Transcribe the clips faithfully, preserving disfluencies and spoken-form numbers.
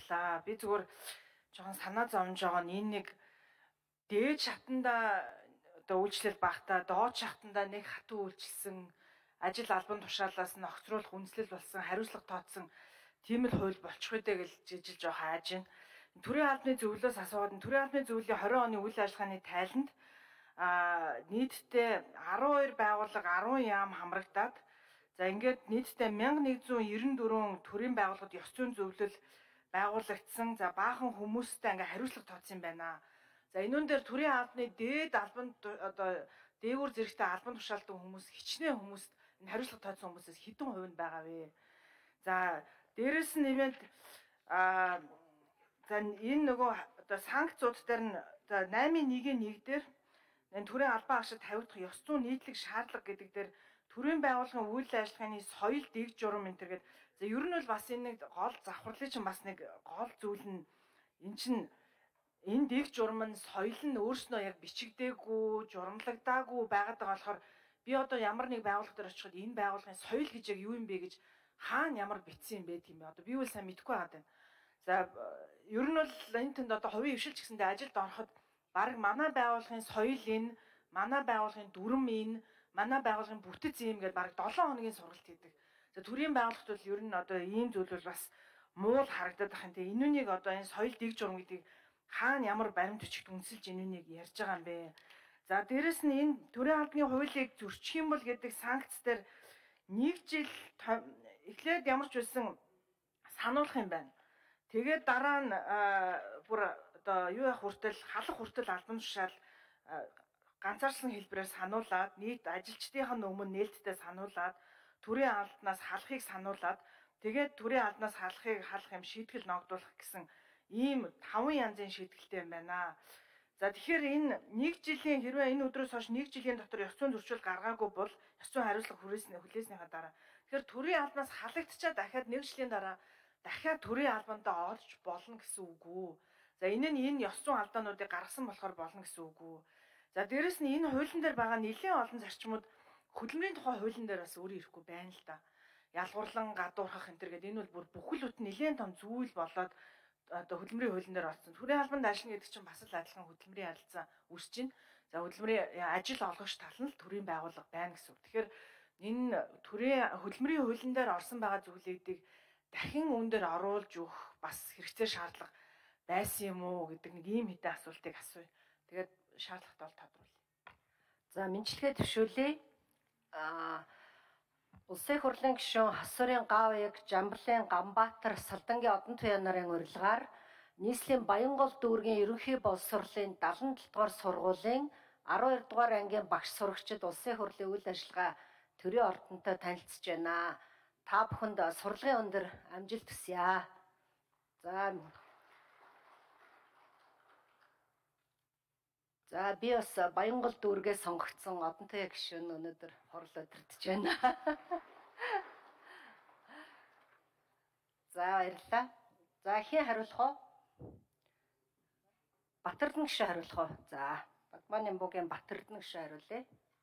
баярлалаа. Би зүгээр жоохон санаа зовж байгаа нь энэ нэг дээд шатанда одоо үйлчлэл багтаа, доод шатанда нэг хатуу үйлчилсэн, ажил албан тушаалаас нь огцруулах үндэслэл болсон, хариуцлага тооцсон тийм л хууль болчих үедээ гэж жижиг жоох хайж байна. Төрийн албаны зөвлөлөөс асуугаад төрийн албаны зөвлөлийн хорин оны үйл ажиллагааны тайланд а нийтдээ арван хоёр байгууллага арван яам хамрагдаад за ингээд нийтдээ мянга нэгдүгээр девяносто дөрвөн төрийн байгууллагад ёс зүйн зөвлөл байгуулагдсан. За баахан хүмүүстэй ингээ хариуцлага тооцсон юм байна. За энүүн дээр төрийн албаны дээд албан одоо дээгүүр зэрэгтэй албан тушаалтай хүмүүс хичнээн хүмүүст энэ хариуцлага тооцсон хүмүүсээс хэдэн хувь нь байгаа вэ? За дээрэс нь нэмээд а за энэ нөгөө одоо санкцууд дээр нь за наймын нэгэн нэг дээр энэ төрийн албан агшид тавигдах ёс зүйн нийтлэг шаардлага гэдэг дээр төрийн байгууллагын үйл ажиллагааны соёл дэг журам энэ төр гэдэг. За ер нь бол бас энэ нэг гол завхарлын чинь бас нэг гол зүйл нь эн чинь энэ дэг журам нь соёл нь өөрснөө яг бичигдээгүй, журамлагдаагүй байгаад байгаа болохоор би одоо ямар нэг байгууллага дээр очиход энэ байгууллагын соёл гэж яг юу юм бэ гэж хаана ямар бичсэн юм бэ гэх юм бэ? Одоо би үл сайн мэдэхгүй байгаа юм. За ер нь бол энэ тэнд одоо хувийн хвшилч гэсэндээ ажилд ороход баг манай байгууллагын соёл энэ, манай байгууллагын дүрм энэ, манай байгууллагын бүтэц юм гэдэг баг долоон хоногийн сургалт хийдэг. За төрийн байгууллагт бол ер нь одоо ийм зүйл бол бас муул харагдаад байх юм. Тэгээ энүүнийг одоо энэ соёл дэг журам гэдэг хаана ямар баримт бичигт үнсэлж энүүнийг ярьж байгаа юм бэ? За дээрэс нь энэ төрийн албаны хуулийг зөрчих юм бол гэдэг санкц дээр нэг жил эхлээд ямар ч байсан сануулах юм байна. Тэгээд дараа нь бүр одоо юу явах хүртэл халах хүртэл албан тушаал ганцаарчлан хэлбэрээр сануулад нийт ажилчдын өмнө нээлттэй сануулад төрийн албанаас халахыг сануулад тэгээд төрийн албанаас халахыг халах юм шийтгэл ногдуулах гэсэн ийм таван янзын шийдгэлтэй юм байна. За тэгэхээр энэ нэг жилийн хэрвээ энэ өдрөөс хойш нэг жилийн дотор ёс зүйн зөрчил гаргаагүй бол ёс зүйн хариуцлага хүрээснээ хүлээснийхаа дараа тэгэхээр төрийн албанаас халагдчаа дахиад нэг жилийн дараа дахиад төрийн албандаа орж болно гэсэн үг үү. За энэ нь энэ ёс зүйн алдаануудыг гаргасан болохоор болно гэсэн үг үү. За дээрэс нь энэ хуулийн дээр байгаа нэлээд олон зарчмууд хөдөлмөрийн тухай хуулийн дээр бас өөр ирэхгүй байна л да. Ялгуурлан гадуурхах энэ төр гэдэг энэ бол бүр бүхэл бүтэн нэлээд том зүйл болоод одоо хөдөлмөрийн хуулийн дээр орсон. Төрийн албанд ажиллана гэдэг чинь бас л адилхан хөдөлмөрийн харилцаа үүсэж байна. За хөдөлмөрийн ажил олгогч тал нь л төрийн байгууллага байна гэсэн үг. Тэгэхээр энэ төрийн хөдөлмөрийн хуулийн дээр орсон байгаа зүйлүүдийг дахин үүн дээр оруулж өгөх бас хэрэгцээ шаардлага байсан юм уу гэдэг нэг ийм хэдэн асуултыг асууя. Тэгээд шаардлагатай бол тодруулъя. За мэдлэгээ төвшүүлье. Аа Улсын их хурлын гишүүн Хасурын Гавыг, Жамбалын Ганбаатар, Салдангийн Одон туяа нарын урилгаар нийслэлийн Баянгол дүүргийн ерөнхий боловсролын дагалан дугаар сургуулийн арван хоёр дугаар ангийн багш сурагчид Улсын их хурлын үйл ажиллагаа төрийн ордонтой танилцж байна. Та бүхэнд сурлагын өндөр амжилт хүсье. За За би бас Баянгол дүүргээ сонгогдсон Одон туяа гишүүн өнөөдөр хурал удирдах байна. За баярлалаа. За хин хариулах уу? Батэрдэн гишүүн хариулах уу? За Бадманы Буугийн Батэрдэн гишүүн хариулъя.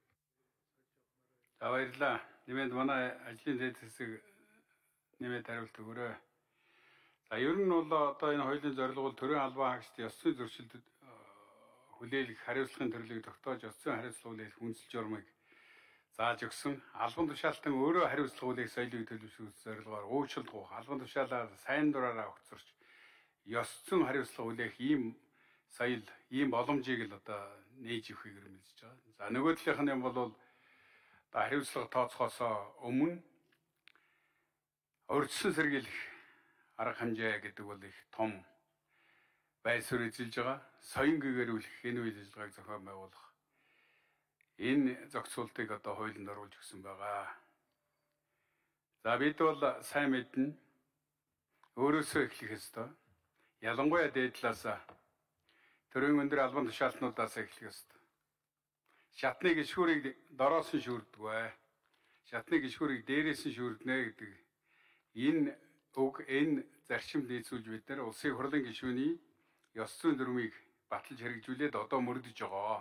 За баярлалаа. Нэмээд манай ажлын дэд хэсэг нэмээд хариулт өгөөрэй. За ер нь бол одоо энэ хуулийн зорилго бол төрийн албан хаагчид ёс зүйн зөрчилдөд хүлээлгэх хариуцлагын төрлийг тогтоож ёс зүйн хариуцлага хүлээх үндэслэл журмыг зааж өгсөн. Албан тушаалтан өөрөө хариуцлага хүлээх соёлыг төлөвшүүлэх зорилгоор уучлалт, албан тушаалаар сайн дураараа огцорч ёс зүйн хариуцлага хүлээх ийм соёл, ийм боломжийг л одоо нээж өгөхийг эрмэлзэж байгаа. За нөгөө талынх нь юм бол одоо хариуцлага тооцохоос өмнө урьдчилан сэргийлэх арга хэмжээ гэдэг бол их том байр суурь эзэлж байгаа. Соён гэгэрүүлэх энэ үйл ажиллагааг зохион байгуулах энэ зохицуултыг одоо хуулинд оруулж өгсөн байгаа. За бид бол сайн мэднэ. Өөрөөсөө эхлэх ёстой. Ялангуяа дээд талаас төрийн өндөр албан тушаалтнуудаас эхлэх ёстой. Шатны гишүүрийг дороос нь шүүрдэг бай. Шатны гишүүрийг дээрээс нь шүүрднэ гэдэг энэ үг энэ зарчимд нийцүүлж бид нар улсын их хурлын гишүүний ёс зүйн дүрмийг баталж хэрэгжүүлээд одоо мөрдөж байгаа.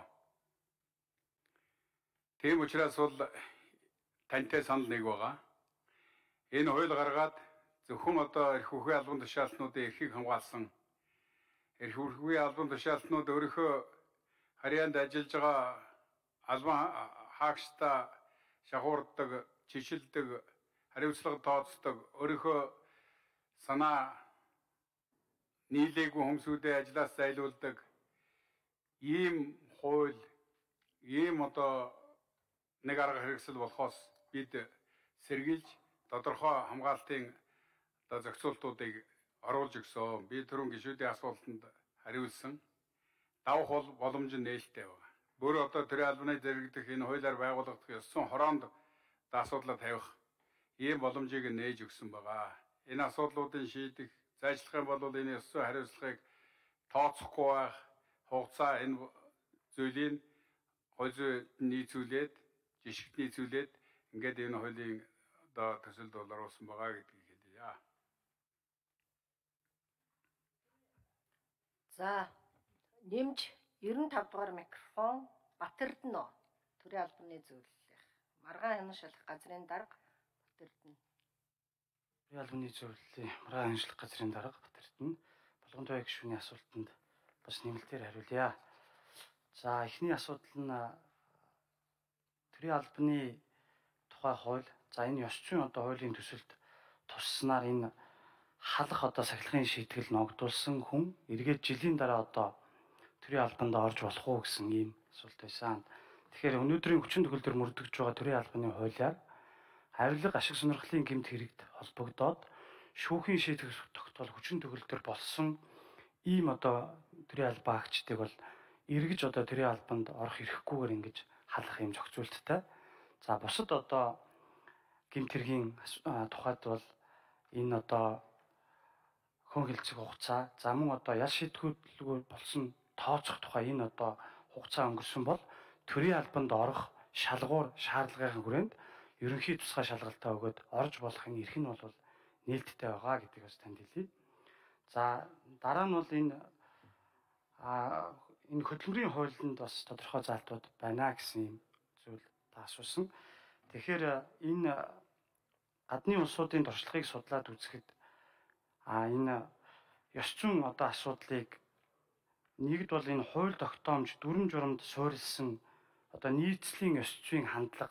Тийм учраас бол тантай санал нэг байгаа. Энэ хууль гаргаад зөвхөн одоо эрх үхгийн албан тушаалтнуудын эрхийг хамгаалсан эрх үхгийн албан тушаалтнууд өөрийнхөө харьяанд ажиллаж байгаа албан хаагчтай шахуурддаг, чишилдэг, хариуцлага тооцдог, өөрийнхөө санаа нийлээгүй хүмүүсүүдээ ажлаас зайлуулдаг ийм хууль, ийм одоо нэг арга хэрэгсэл болохоос бид сэргийлж тодорхой хамгаалтын одоо зохицуултуудыг оруулж өгсөн. Би түрүүн гишүүдийн асуултанд хариулсан. Давах бол боломж нь нээлттэй байна. Бүр одоо төрийн албаны зэрэгдэх энэ хуулиар байгуулагдах ёс зүйн хороонд асуудлаа тавих ийм боломжийг нээж өгсөн байгаа. Энэ асуудлуудын шийдэх зайлшгүй юм бол энэ ёс зүйн хариуцлагыг тооцохгүй байх хугацаа энэ зүйлийг хууль зүйн нийцүүлээд, жишгт нийцүүлээд ингээд энэ хуулийн одоо төсөлд бол оруулсан байгаа гэдгийг хэлье. За нэмж девяносто пять дугаар микрофон Батэрдэнэ төрийн албаны зөвлөлийнх. Маргаан хяншлах газрын дарга Батэрдэнэ. Төрийн албаны зөвлөлийн маргаан хяншлах газрын дарга Батэрдэнэ. Болгон туяа гишүүний асуултанд бас нэмэлтээр хариулъя. За эхний асуудал нь төрийн албаны тухай хууль. За энэ ёс зүйн одоо хуулийн төсөлд тусснаар энэ халах одоо сахилгын шийтгэл ногдуулсан хүн эргээд жилийн дараа одоо төрийн албанд орж болох уу гэсэн ийм асуулт байсан. Тэгэхээр өнөөдрийн хүчин төгөлдөр мөрдөгж байгаа төрийн албаны хуулиар авилга ашиг сонирхлын гэмт хэрэгт холбогдоод шүүхийн шийтгэх тогтоол хүчин төгөлдөр болсон ийм одоо төрийн албан агчдыг бол эргэж одоо төрийн албанд орох эрхгүйгээр ингэж халах юм зохицуулттай. За бусад одоо гэмт хэргийн тухайд бол энэ одоо хүн хэлцэх хугацаа за мөн одоо ял шийтгүүлгүй болсон тооцох тухай энэ одоо хугацаа өнгөрсөн бол төрийн албанд орох шалгуур шаардлагын хүрээнд ерөнхий тусгай шалгалтаа өгөөд орж болох энэ эрх нь бол нээлттэй байгаа гэдгийг бас танд хэлье. За дараа нь бол энэ а энэ хөдөлмөрийн хуулинд бас тодорхой заалтууд байна гэсэн юм зүйл та асуусан. Тэгэхээр энэ гадны улсуудын туршлагыг судлаад үзэхэд а энэ ёс зүйн одоо асуудлыг нэгд бол энэ хууль тогтоомж дүрм журамд суурилсан одоо нийцлийн ёс зүйн хандлага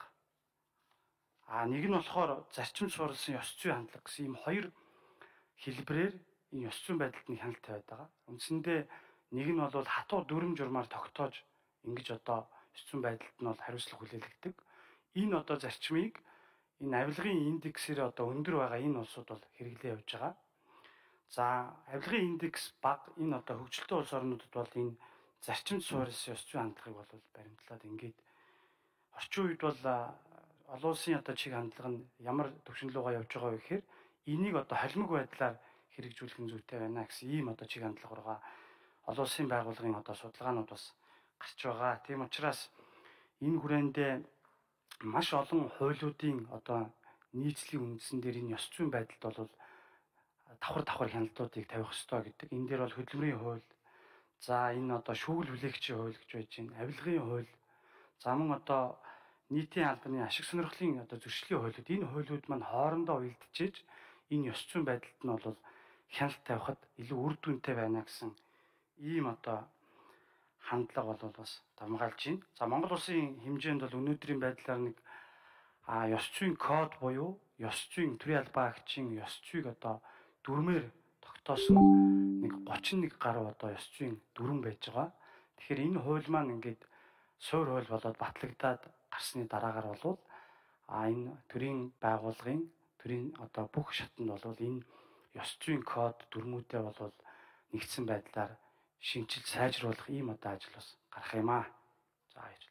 а нэг нь болохоор зарчим суурилсан ёс зүйн хандлага гэсэн ийм хоёр хэлбэрээр энэ ёс зүйн байдалд нь хяналттай байдаг. Үндсэндээ нэг нь бол хатуу дүрм журмаар тогтоож ингэж одоо ёс зүйн байдалд нь бол хариуцлага хүлээлгдэг. Энэ одоо зарчмыг энэ авилгын индексээр одоо өндөр байгаа энэ улсууд бол хэрэглээ явж байгаа. За авилгын индекс бага энэ одоо хөгжилтэй улс орнуудад бол энэ зарчимд суурилсан ёс зүйн хандлагыг бол баримтлаад ингээд орчин үед бол олон улсын одоо чиг хандлага нь ямар төвшин рүүгээ явж байгаа вэ гэхээр энийг одоо холимог байдлаар хэрэгжүүлэх нь зүйтэй байна гэсэн ийм одоо чиг хандлагаараа олон улсын байгууллагын одоо судалгаанууд бас гарч байгаа. Тийм учраас энэ хүрээндээ маш олон хуулиудын одоо нийцлийн үндсэн дээр энэ ёс зүйн байдалд бол давхар давхар хяналтуудыг тавих ёстой гэдэг. Энэ дээр бол хөдөлмөрийн хууль, за энэ одоо шүүгэл хүлээгчийн хууль гэж байж байна, авилгын хууль, за мөн одоо нийтийн албаны ашиг сонирхлын одоо зөрчлийн хуулиуд энэ хуулиуд маань хоорондоо уялдчиж энэ ёс зүйн байдалд нь бол хяналт тавихад илүү үр дүнтэй байна гэсэн ийм одоо хандлага бол бас дамгаалж байна. За Монгол улсын хэмжээнд бол өнөөдрийн байдлаар нэг а ёс зүйн код буюу ёс зүйн төрийн албан агчийн ёс зүйг одоо дүрмээр тогтоосон нэг гучин нэг гаруй одоо ёс зүйн дүрм байж байгаа. Тэгэхээр энэ хууль маань ингээд суур хууль болоод батлагдаад гарсны дараагаар бол а энэ төрийн байгууллагын төрийн одоо бүх шатнд бол энэ ёс зүйн код дүрмүүдээ бол нэгдсэн байдлаар шинжил сайжруулах ийм одоо ажил бас гарах юм аа. За ажил.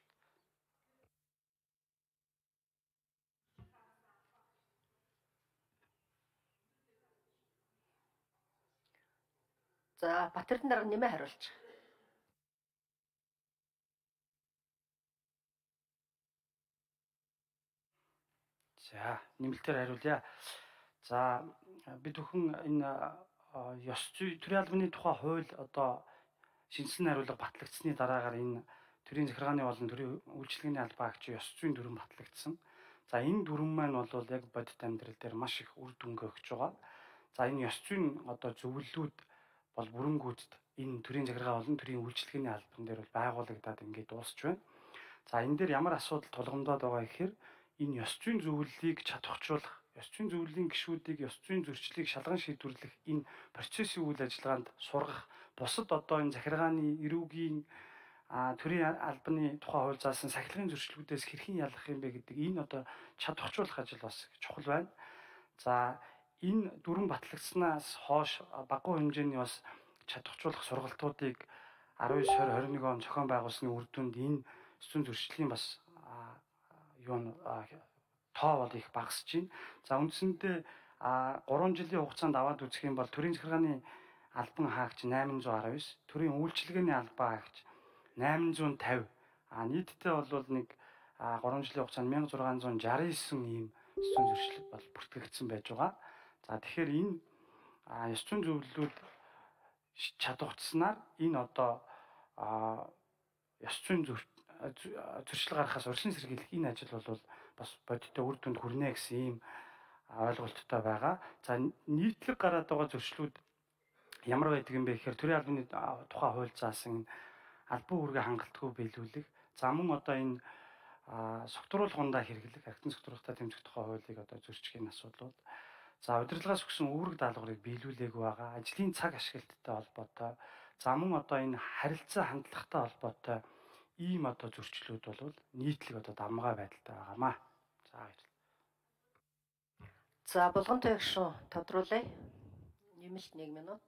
За Батэрдэн дарга нэмээ хариулж. За нэмэлтээр хариулъя. За бид бүхэн энэ ёс зүй төрийн албаны тухай хууль одоо шинжилсэн хариулга батлагдсны дараагаар энэ төрийн захиргааны болон төрийн үйлчилгээний албан агчийн ёс зүйн дүрм батлагдсан. За энэ дүрм маань бол яг бодит амьдрал дээр маш их үр дүнгээ өгч байгаа. За энэ ёс зүйн одоо зөвлөлүүд бол бүрэнгүйцэд энэ төрийн захиргаа болон төрийн үйлчилгээний албан дээр бол байгуулагдаад ингээд дуусч байна. За энэ дээр ямар асуудал тулгамдаад байгаа гэхээр энэ ёс зүйн зөвлөлийг чадварчруулах, ёс зүйн зөвлөлийн гишүүдийг ёс зүйн зөрчлийг шалган шийдвэрлэх энэ процессын үйл ажиллагаанд сургах, бусад одоо энэ захиргааны эрүүгийн төрийн албаны тухай хууль заасан сахилгын зөрчлүүдээс хэрхэн ялах юм бэ гэдэг энэ одоо чадварчуулах ажил бас чухал байна. За энэ дөрвөн батлагдсанаас хойш багахан хэмжээний бас чадварчуулах сургалтуудыг аравын сар двадцать тwenty-one он зохион байгуулсны үр дүнд энэ ёс зүйн зөрчлийн бас юу н тоо бол их багасж байна. За үндсэндээ гурван жилийн хугацаанд аваад үзэх юм бол төрийн захиргааны албан хаагч eight hundred nineteen, төрийн үйлчилгээний албан хаагч eight hundred fifty, а нийтдээ бол нэг гурван жилийн хугацаанд one thousand six hundred sixty-nine ийм ёс зүйн зөрчил бол бүртгэгдсэн байж байгаа. За тэгэхээр энэ ёс зүйн зөвлөлүүд чадварчснаар энэ одоо ёс зүйн зөрчил гаргахаас урьдчилан сэргийлэх энэ ажил бол бас бодиттой үр дүнд хүрнэ гэсэн ийм ойлголттой байгаа. За нийтлэг гараад байгаа зөрчлүүд ямар байдаг юм бэ гэхээр төрийн албаны тухай хууль заасан албан үүргээ хангалтгүй биелүүлэх, за мөн одоо энэ согтруулах ундаа хэрэглэх, архитектурын согтруулалтаа тэмцэх тухай хуулийг одоо зөрчих энэ асуудлууд. За удирдлагаас өгсөн үүрэг даалгаврыг биелүүлээгүй байгаа, ажлын цаг ашиглалттай холбоотой, за мөн одоо энэ харилцаа хандлагатай холбоотой ийм одоо зөрчлүүд бол нийтлэг одоо давмгай байдалтай байгаамаа. За баярлалаа. За булган төгшөө тодруулъя. Нэмэлт one минут.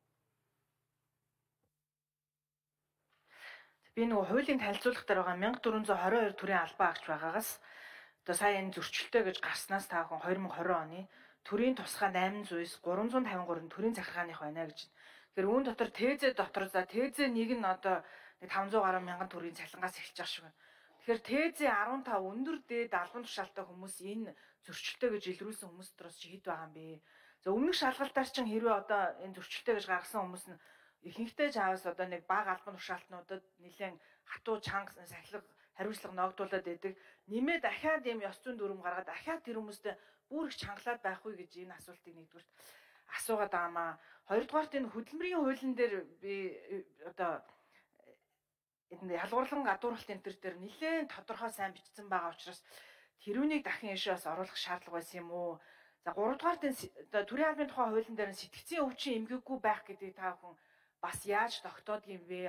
Би нөгөө хуулийн танилцуулга дээр байгаа one thousand four hundred twenty-two төрийн албан хаагч байгаагаас одоо сая энэ зөрчилтэй гэж гарснаас та бүхэн twenty twenty оны төрийн тусгай eight hundred-с three hundred fifty-three төрийн захиргааных байна гэж. Тэгэхээр үүн дотор ТЗ дотор за ТЗ нэг нь одоо five hundred гаруй мянган төрийн цалингаас эхэлж байгаа шиг байна. Тэгэхээр ТЗ fifteen өндөр дээд албан тушаалтай хүмүүс энэ зөрчилтэй гэж илрүүлсэн хүмүүс дотроос хэд байгаа юм бэ? За өмнөх шалгалтаар чинь хэрвээ одоо энэ зөрчилтэй гэж гаргасан хүмүүс нь ихэнхдээ чаавс одоо нэг бага албан тушаалтнуудад нэлээд хатуу чанга сахилга хариуцлага ногдуулаад байдаг. Нэмээ дахиад ийм ёс зүйн дүрм гаргаад дахиад тэр хүмүүстээ бүр их чангалаад байх уу гэж энэ асуултыг нэгдүгürt асуугаад байгаамаа. Хоёрдугаарт энэ хөдөлмөрийн хуулийн дээр би одоо энэ ялгуурлан гадуурхалт энэ төр дээр нэлээд тодорхой сайн бичсэн байгаа учраас тэрүүнийг дахин ийшээс оруулах шаардлага байсан юм уу? За гуравдугаарт энэ төрийн албаны тухай хуулийн дээр сэтгцийн өвчин эмгэггүй байх гэдэг та бүхэн бас яаж тогтоод юм бэ?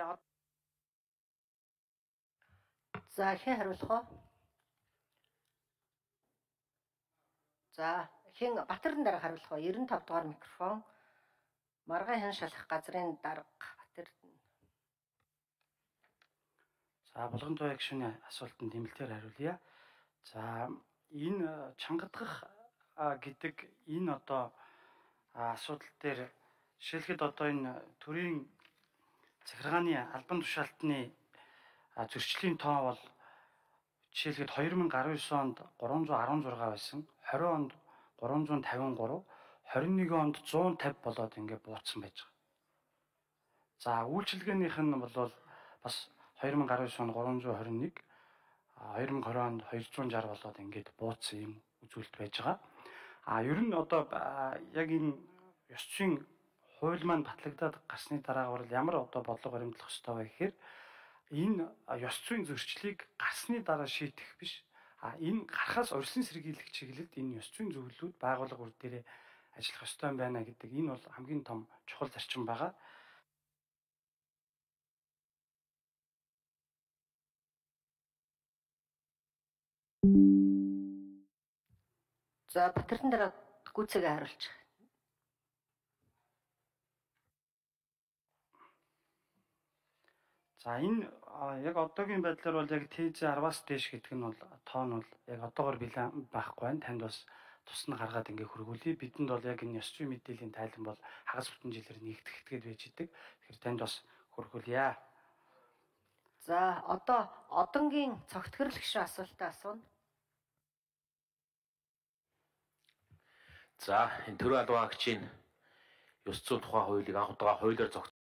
За хэн хариулах вэ? За хэн Батэрдэн дараа хариулах вэ? ninety-five дугаар микрофон. Маргаан хэн шалах газрын дарга Батэрдэн. За булган туяа гишүүний асуултанд нэмэлтээр хариулъя. За энэ чангадах гэдэг энэ одоо асуудал дээр жишээлхэд одоо энэ төрийн захиргааны албан тушаалтны зөрчлийн тоо бол жишээлхэд two thousand nineteen онд three hundred sixteen байсан, twenty онд three hundred fifty-three, twenty-one онд one fifty болоод ингээд бууцсан байж байгаа. За үйлчилгээнийх нь бол бас two thousand nineteen онд three hundred twenty-one, twenty twenty онд two hundred sixty болоод ингээд бууцсан юм үзүүлэлт байж байгаа. А ер нь одоо яг энэ ёс зүйн хууль маань батлагдаад гарсны дараагаар ямар одоо бодлого баримтлах ёстой вэ гэхээр энэ ёс зүйн зөрчлийг гарсны дараа шийдэх биш. А энэ гарахаас урьдчилан сэргийлэх чиглэлд энэ ёс зүйн зөвлөлүүд байгууллага үр дээрээ ажиллах ёстой юм байна гэдэг энэ бол хамгийн том чухал зарчим байгаа. За Батэрдэн дараа гүцэгээ хариулж. За энэ яг одоогийн байдлаар бол яг ТЗ ten-аас дээш гэдэг нь бол тоо нь бол яг одоогоор билэн байхгүй байна. Танд бас тусна гаргаад ингээ хөргүүлье. Бидэнд бол яг энэ ёс зүйн мэдээллийн тайлан бол хагас бүтэн жилээр нэгдэх этгээд байж идэг. Тэгэхээр танд бас хөргүүлье. За одоо одонгийн цогтгөрөл гишүүн асуултаа асууна. За энэ төрийн албан хаагчийн ёс зүйн тухай хуулийг анх удаага хуулиар